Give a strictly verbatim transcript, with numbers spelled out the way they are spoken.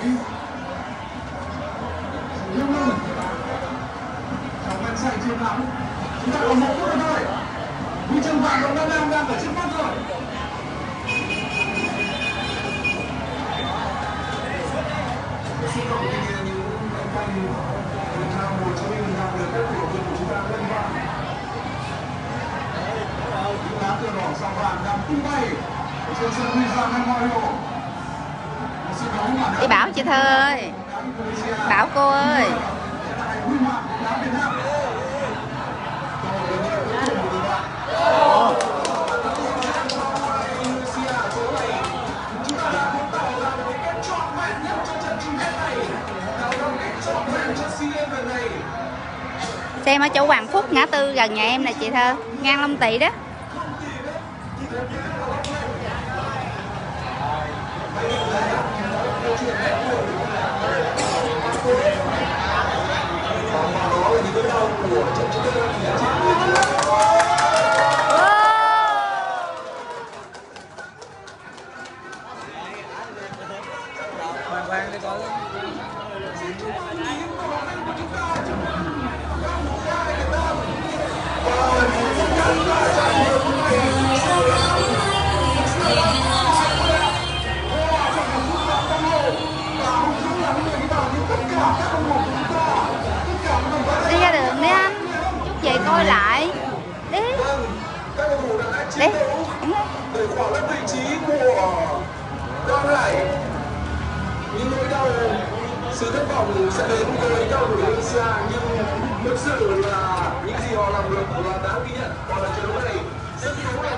Nhung Nhung trong men xanh chiến thắng. Chúng ta còn một phút nữa thôi. Huy chương vàng Đông Nam Nam đang ở trước mắt rồi. Xin lỗi những âm thanh thể thao Hồ Chí Minh đang được các cổ động của chúng ta lên vang. Những lá cờ đỏ sao vàng đang tung bay trên sân Huy Giang Memorial. Đi bảo chị Thơ ơi, bảo cô ơi. Xem ở chỗ Hoàng Phúc ngã tư gần nhà em nè chị Thơ, ngang Long Tỵ đó. Hoàng Hoàng đi coi. Đi ra đường đi anh, chút về coi lại. Đi. Đi. Để khoảng cách vị trí của Quang Hải. Những nỗi đau, sự thất vọng sẽ đến với cao thủ Indonesia, nhưng thực sự là những gì họ làm được là đáng ghi nhận. Còn là trận đấu này rất yếu